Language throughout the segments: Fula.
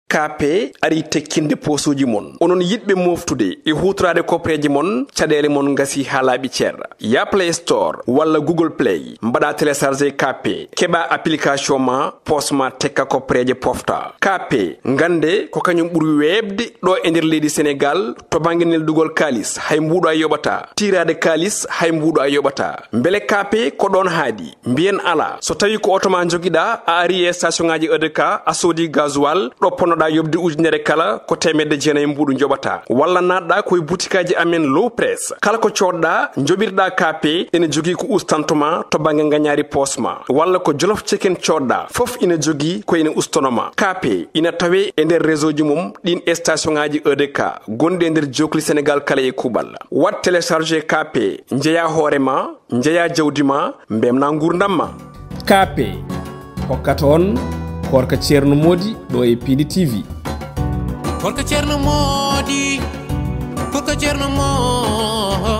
KP ari tekkinde posuji mon onon yidbe moftude e hutrade kopreji mon cadele mon ngasi halabi cerra ya Play Store walla Google Play mbada télécharger KP keba application ma posma tekka kopreje pofta KP ngande ko kanyum buri webde do e nder leydi Sénégal to banginel dugol kalis hay mbudo ayobata tirade kalis hay mbudo ayobata mbele KP ko don haadi mbien ala so tawi ko otoma jogida a ari e station ngaji EDK a sodi gasoil do ponoda yobde ujunere kala ko temedde jeenay mbudu jobata walla nadda koy boutikaji amen low press kala ko codda jobirda KP ene jogi ko ustantuma to bange nganyari posma walla ko jollof chicken codda fof ina jogi ko ene ustonoma KP ina tawe e nder réseau ji mum din station ngaji EDK gonde e nder jokli Sénégal kala e kubal wat télécharger KP njeya horema njeya jawdima mbemna gurdamma KP hokkata on Koorka Thierno Mody do e Piindi TV Koorka Thierno Mody Koorka Thierno Mody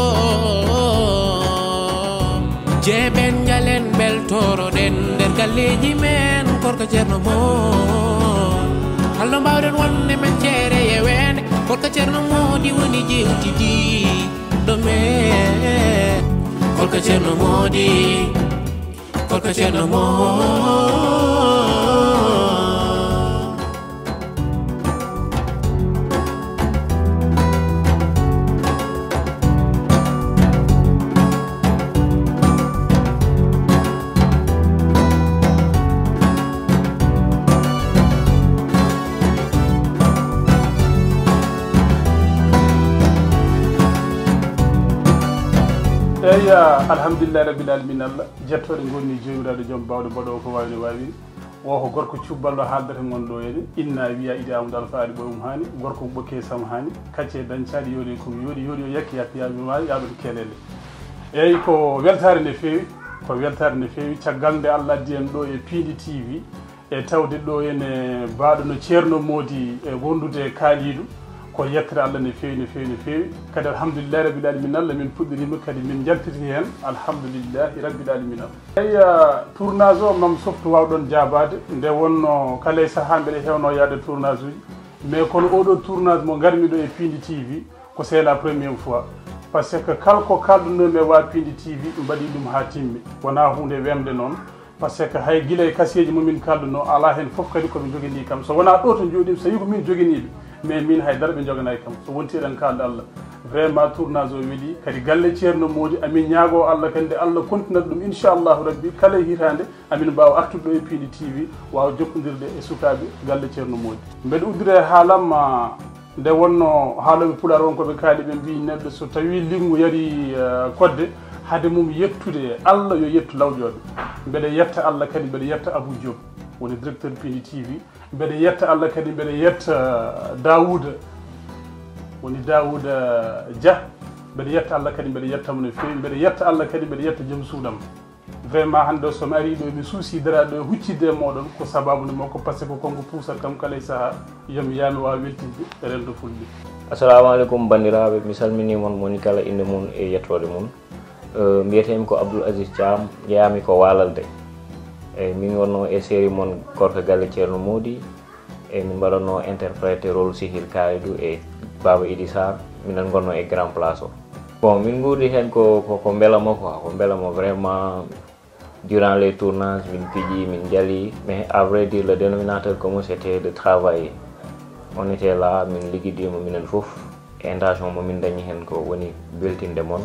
jeben jalen beltoro den der galleji men Koorka Thierno Mody hallo mbawden wonde men ceere e wende Koorka Thierno Mody woni jewtidi do men Koorka Thierno Mody Koorka Thierno Mody alhamdulillah rabbil alamin Allah jettode gonni jewiraado jom bawde bodo ko wawni wawi wo ko gorko cubballo haaldata ngon do yede inna wiya idaamu dal faari boyum hani gorko bokke sam hani kacce dancadi yodi ko yodi yo yakki yakki ya mi wawi yaado kelele eyi ko weltare ne fewi caggal nde Allah dien do e Piindi TV e tawde do ene baado no Thierno Mody e wondude kaalidu ko yettire Allah ne fewi kadi alhamdulillah rabbil alamin Allah min puddirima kadi min jaltiti hen alhamdulillah rabbil alamin eya tournage o mam softu wawdon jabade nde wonno kala saha mbeɗe hewno yaade tournage uji mais kono oɗo tournage mo garmi ɗo e Piindi TV ko c'est la première fois par ce que kala ko kaldunomi e wa Piindi TV ɗum mbaɗi ɗum ha timmi wona hunde wemde noon par ce que hay guila e kasiyeji momin kalduno ala hen foof kadi komin jogini kam so wona ɗo to jooɗimi so wi ko min joginiɓe mais min haydara ɓe joganay kam so wonti eɗen kalda Allah vraiment tournage o weeli kadi galle Thierno Mody amin ñaago Allah kadi Allah continue ɗum inchallahu rabbi kala hitande amin mbawa artude ɗo e Piindi TV wawa jokkodirde e sukaɓe galle Thierno Mody mbeɗa uddire haalam nde wonno haaloɓe pulaar wonkoɓe kaali ɓe mbi neɗɗo so tawi lingu yari kodde hade mum yettude Allah yo yettu lawƴoɓe mbeɗa yetta Allah kadi mbeɗa yetta Abou Diop woni directeur Piindi TV mbeɗa yetta Allah kadi mbeɗa yetta Daouda woni Daouda Dia mbeɗa yetta Allah kadi mbeɗa yettamo no fewi mbeɗa yetta Allah kadi mbeɗa yetta joom suudam vraiment hande somi ari ɗo mi suusidaraɗo e huccidde moɗon ko sababu nde makko par ce que konko puusat kam kala e saaha yomi yami wawa weltinde e rendo fulɓe assalamu aleykum bandiraɓe mi salmini mon moni kala inde mum e yettode mum mbiyetemi ko Abdoul Aziz Thiam jeeyami ko Walalde eyyi min wonno e série mon Koorka galle Thierno Mody e min mbaɗanno interprété rôle Sihil Kalidou e Baba Idi Sarr minen gonno e grand place o bon min guurdi hen ko beelama quoi ko beelama vraiment durant les tournages min piiji min jali mais à vrai dire le dénominateur commun c'était de travailler on était là min ligguidima minen foof e intention mo min dañi hen ko woni beltinde mon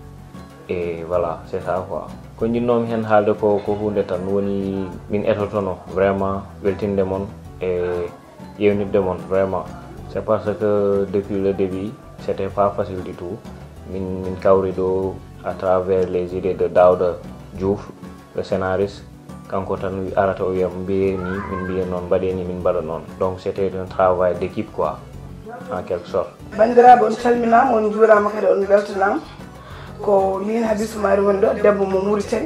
et voilà c'est ça quoi ko jinnomi hen haalde ko hunde tan woni min etotono vraiment weltinde mon e yewnidde mon vraiment c'est parce que depuis le début c'était pas facile du tout min kawri ɗo à travers les idées de Daouda Diouf le scénariste kanko tan arata o wiyam mbiyeni min mbiya noon mbaɗeni min mbaɗa noon donc c'était un travail d'équipe quoi en quelque sorte bandiraɓe on calminama on juurama kadi on beltanama ko min Habisu Mari woni ɗo debbo mo Mauritanie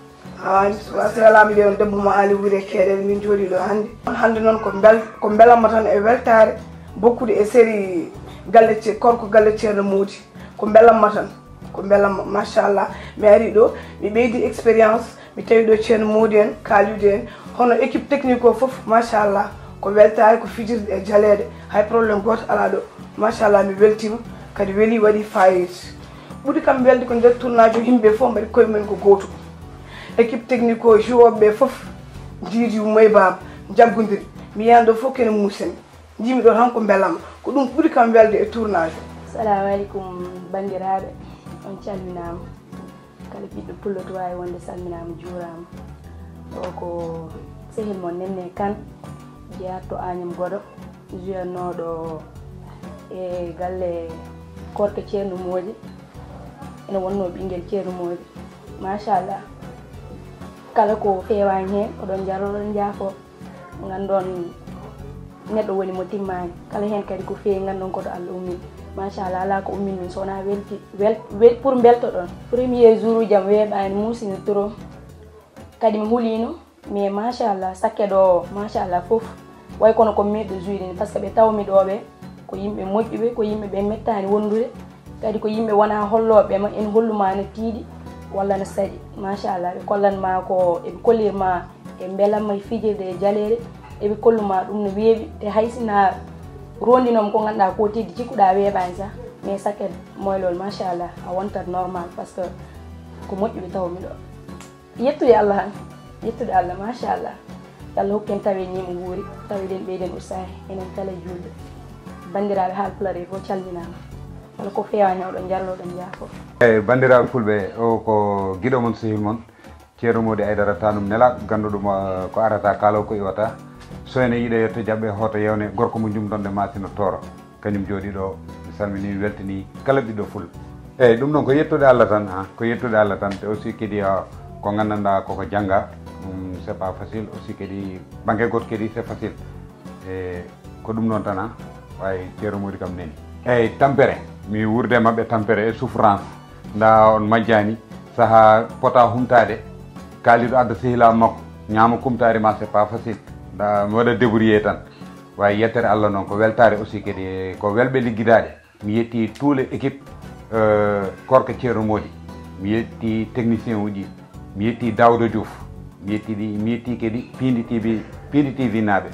wasalama wiide on debbo mo Ali Wure Keɗel min jooɗi ɗo hande noon ko belamma tan e weltare bokkude e série galle Koorka galle Thierno Mody ko belamma tan ko belamma machallah mi ari ɗo mi ɓeydi expérience mi tawi ɗo Thierno Mody en Kalidou en hono équipe technique o foof machallah ko weltare ko fijirde e jaleede hay probléme goto ala ɗo machallah mi weltima kadi weeli waɗi fayit ɓuuri kam welde ko nder tournage o yimɓe fof mbaɗi koye mumen ko goto équipe technique o jouwoɓe fof jiidi may baba jaggodiri mi yiyan ɗo fof kene muusen jimi ɗo tan ko belama ko ɗum ɓuuri kam welde e tournage o. Assalamu aleykum bandiraɓe, on calminama kala ɓiɗɗo pullo to wawi wonde salminama juurama. O ko sehil mon Nenne Kane jeeyatto Agnam Goɗo jouyannoɗo e galle Koorka Thierno Mody ene wonno ɓinguel Thierno Mody machallah kala ko fewani hen oɗon jaroɗon jaafo gandon neɗɗo woni mo timmani kala hen kadi ko fewi gandon koto Allah ummin machallah ala ko ummin min sowona welti pour beltoɗon premier jour ujam weeɓani musini trop kadi mi hulino mais machallah sakke ɗo machallah foof way kono ko meɗɗo juyɗini par ce que ɓe tawmi ɗoɓe ko yimɓe moƴƴuɓe ko yimɓe ɓe mettani wondude kadi ko yimɓe wona holloɓe ma en holluma no tiiɗi walla no saɗi machallah ɓe kollanma ko eɓe kollirma e beelamma e fijirde e jaleede eɓe kolluma ɗum no weeɓi te haysina rondinom ko ganduɗa ko tiddi cikkuɗa weeɓani sah mais saket moylol machallah a wontat normal par ce que ko moƴƴuɓe tawmi ɗo yettude Allah han yettude Allah machallah Allah hokken tawe ñimo guuri tawiɗen ɓeyden usahi enen kala julɓe bandiraɓe haal pulare fof calminama wala ko fewani oɗon jarloɗon jaafo. eyyi bandiraɓe fulɓe o ko guiɗo mon sehil mon Thierno Mody Aidara tanum nelaɗo ganduɗuma ko arata kala ko iwata so ene yiiɗa yetto jaɓɓe hoto yewne gorko mo jumɗonde masino tooro kañum jooɗi ɗo mi salmini weltani kala ɓiɗɗo fulɓe eyyi ɗum ɗon ko yettude Allah tan ko yettude Allah tan te aussi kadi ko gandanɗa koko jangga ɗum c'est pas facile aussi kadi banggue goto kadi c'est facile e ko ɗum noon tan wawi Thierno Mody kam neni eyyi tampere mi wurde mabɓe tampere e souffrance nda on majjani saaha pota humtade kaaliɗo adda sehila makko ñaama kumtare ma c'est pas facile nda mi waɗa débrouillé tan wawi yettere Allah noon ko weltare aussi kadi ko welɓe ligguidaɗe mi yetti tous les équipes Koorka Thierno Mody mi yetti technicien uji mi yetti Daouda Diouf mi yetti kadi Piindi TV naaɓe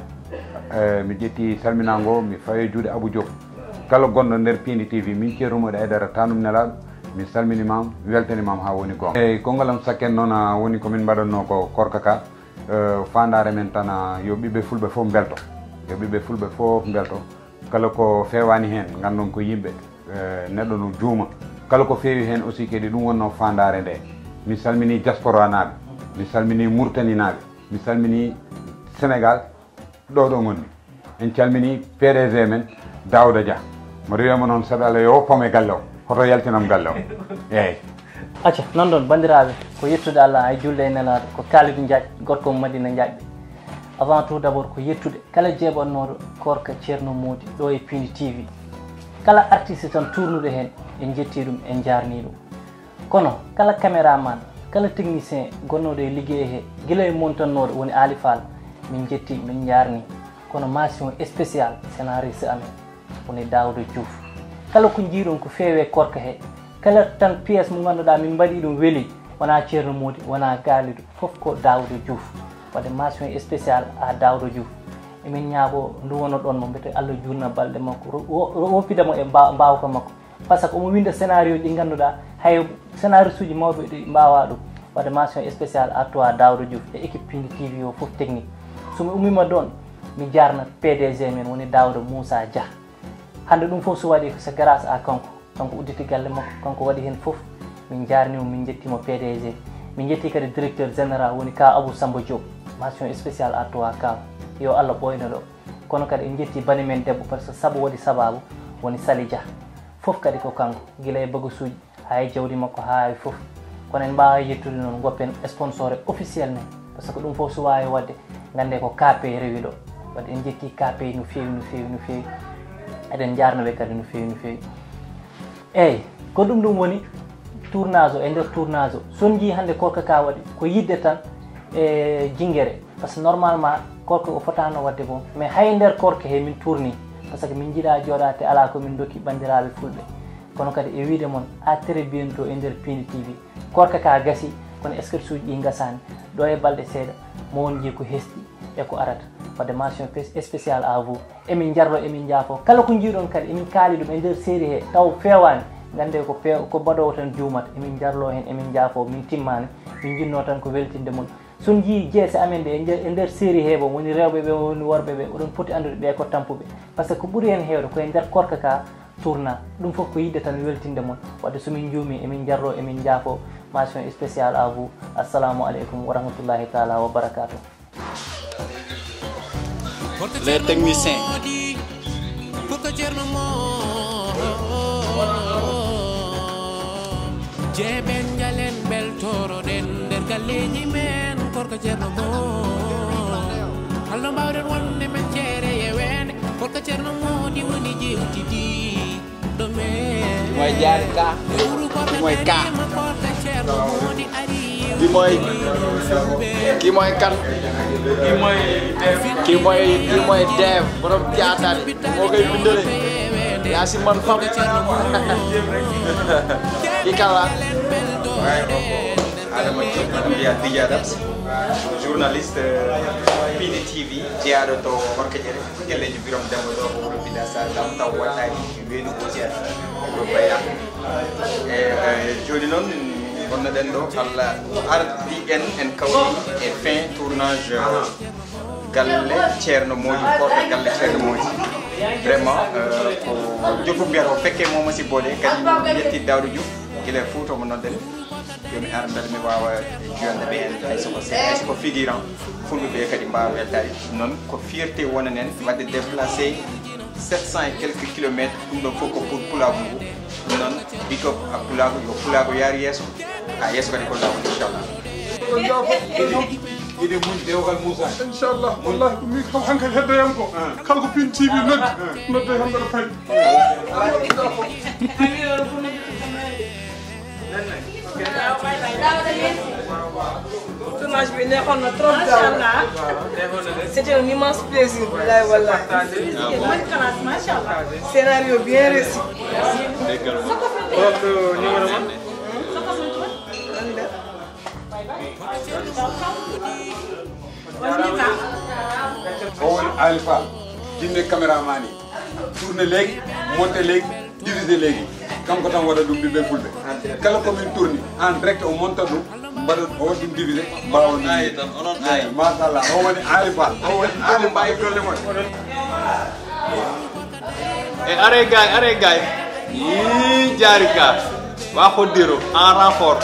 mi ƴetti salminago mi fawi juuɗe Abou Diop kala gonɗo nder Piindi TV min Thierno Mody Aidara tanum nelaɗo mi salminimam mi weltanimam ha woni gonga eyyi kongalam sakken noon woni komin mbaɗanno ko Koorka ka fandare men tan yo ɓiɓɓe fulɓe fof belto yo ɓiɓɓe fulɓe fof belto kala ko fewani hen gandon ko yimɓe neɗɗo no juuma kala ko feewi hen aussi kadi ɗum wonno fandare nde mi salmini diaspora naɓe mi salmini Mauritanie naɓe mi salmini Sénégal ɗo gonmi en calmini PDG men Daouda Dia mboɗo wiyama noon saɗa Allah yo woppam e galle o hoto yaltinam galle o eyyi acca non ɗon bandiraɓe ko yettude Allah e julde e nelaɗo ko Kalidou Diagne gorko mo Madina Diagne avant tout d' abord ko yettude kala jeeɓannoɗo Koorka Thierno Mody ɗo e Piindi TV kala artiste tan tournude hen en jetti ɗum en jarni ɗum kono kala caméraman kala technicien gonnoɗo e ligguey he guila e montannoɗo woni Ali Fall min jetti min jarni kono mention spécial scénariste amen woni Daouda Diouf kala ko jiiɗon ko feewe Koorka he kala tan pièce mo ganduɗa min mbaɗi ɗum weeli wona Thierno Mody wona Kalidou foof ko Daouda Diouf wadde mention spécial à Daouda Diouf emin ñaago ndu wono ɗon mo mbiyete Allah jurna balɗe makko woppidamo e mbawka makko par ce que omo winda scénario ɗi ganduɗa hay scénario suji mawɓe ɗi mbawa ɗum wadde mention spécial à toi Daouda Diouf e équipe Piindi TV o foof technique somi ummima ɗon mi jarna PDG men woni Daouda Moussa Dia hande ɗum foof so waɗi c'est grâce à kanko udditi galle makko kanko waɗi hen foof min jarnimo min jettimo PDG min jetti kadi directeur général woni ka Abou Samba Diop mention spécial à toi Kaw yo Allah ɓoyno ɗo kono kadi en jetti bani men debbo par ce que saabu waɗi sababu woni Sali Dia foof kadi ko kanko guila e bagasuji ha e jawdi makko ha e foof kono en mbawa yettude noon goppen sponsor officiel men par ce que ɗum foof so wawi wadde gande ko KP rewi ɗo wadde en jetti KP no fewi eɗen jarnoɓe kadi no fewi eyyi ko ɗum woni tournage o e nder tournage o son jii hande Koorka ka waɗi ko yidde tan e jinguere par ce que normalement Koorka o fotano wadde bon mais hay nder Koorka he min tourni par ce que min jiiɗa jooɗade ala komin dokki bandiraɓe fulɓe kono kadi e wiide moon à très bientôt e nder Piindi TV Koorka ka gasi kono sketch uji ɗi gasani ɗo e balɗe seeɗa mo won jii ko hesti e ko arata wadde mention spécial à vous emin jarlo emin jaafo kala ko jiiɗon kadi emin kaali ɗum e nder série he taw fewani gande ko baɗowo tan juumata emin jarlo hen emin jaafo min timmani min jinno tan ko weltinde mon son jii jeese amen de e nder série he bo woni rewɓe ɓe woni worɓe ɓe oɗon poti andude ɓe ko tampuɓe par ce que ko ɓuuri hen heewde koye nder korka ka tourna ɗum fof ko yidde tan weltinde mon wadde somin juumi emin jarlo emin jaafo mention spécial à vous assalamu aleykum wa rahmatullahi taala wa barakatuh. Les techniciens. Jeben galen bel toro den der galleji men korka Thierno Mody hallo mbawden wonde men ceere yewende korka Thierno Mody woni jewtidi do men Moy jaar ka moy ka ki moy kan ki moy dev borom théâtre mo koy bindale ya si man fam ki kala Adama dia Dijadab journaliste Piindi TV jeyaɗo to Koorka gelleji birom dembo ɗo ko wuro Piindi sa dam taw wattani weedu gotier ko bayra joni noon gonno ɗen ɗo Allah ardi en kawri e fin tournage galle Thierno Mody Koorka galle Thierno Mody vraiment ko jokku mbiyata o fekke momo si boole kadi yetti Dawdo Diouf gila Fouta mo nodden yomi arndal mi wawa jonde ɓe en hay soko figurant fulɓe ɓe kadi mbawa weltade noon ko fierté wonanen wadde déplacé 700 et quelques kilomètres ɗum ɗon fof ko pour pulago ngu ɗum noon big up a pulago yo pulago yaari yesso ha yesso kadi ko lawol inchallah ide mun dewgal Moussa inchallah wallahi mi kam hankal heddayam ko kanko Piindi TV nodde hande ɗo fayi tournage bi neexoon na trop machallah c'était un immense plaisir wallahi wallahi scénario bien réussi numéro man o woni Alpha jinne caméraman yi tourné léegi monté léegi divisé léegi kanko tan waɗa ɗum ɓiɓɓe fulɓe kala komin tourni en direct o monta ɗum mbaɗa o waɗi ɗum divisé mbawon machallah o woni Alpha o woni Ali mbawi golle mon e are gay yi jaari ka wa hoddiro en renfort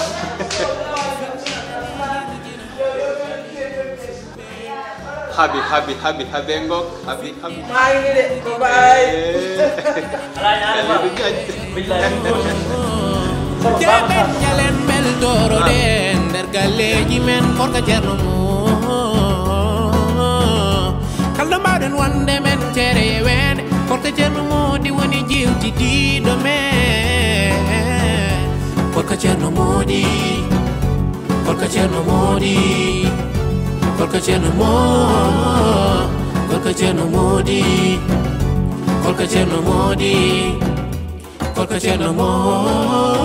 habi ngok habi mangi de bye Jeben galen bel toro den der galleji men korka Thierno Mody kaldo mbawden wonde men ceere yewende korka Thierno Mody woni jewtidi do men korka Thierno Mody korka Thierno Mody korka Thierno Mody korka Thierno Mody korka Thierno Mody korka Thierno Mody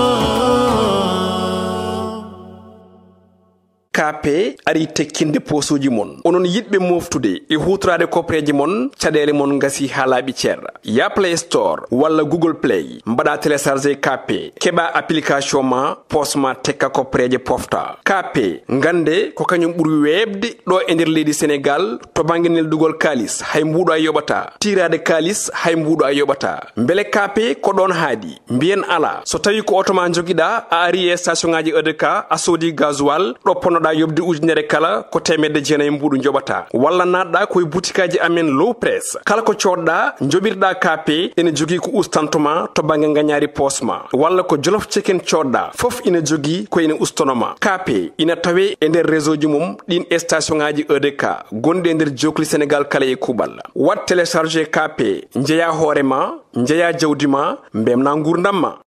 KP ari tekkinde posuji mon onon yidbe moftude e hutrade kopreji mon caɗele mon gasi halaɓi ceerra ya Play Store walla Google Play mbaɗa télécharger KP keɓa application ma posma tekka kopreje pofta KP gande ko kañum ɓuuri webde ɗo e nder leydi Sénégal to banggue neldugol kalis hay mbuɗo a yoɓata tirade kalis hay mbuɗo a yoɓata beele KP ko ɗon haadi mbiyen ala so tawi ko auto ma joguiɗa a ari e station ngaji EDK a soodi gasoil ɗo ponnoɗa yobde ujunere kala ko temedde jeenayi mbuɗu joɓata walla natɗa koye boutikaji amen low press kala ko coɗɗa joɓirɗa KP ene jogui ko ustantoma to banggue gagnari posma walla ko jolof chicken coɗɗa foof ina jogui ko ene ustonoma KP ina tawe e nder réseau ji mum ɗin station ngaji EDK gonɗi e nder jokli Sénégal kala e kuuɓal wat téléchargé KP jeeya hoorema jeeya jawdi ma mbemna gurdam ma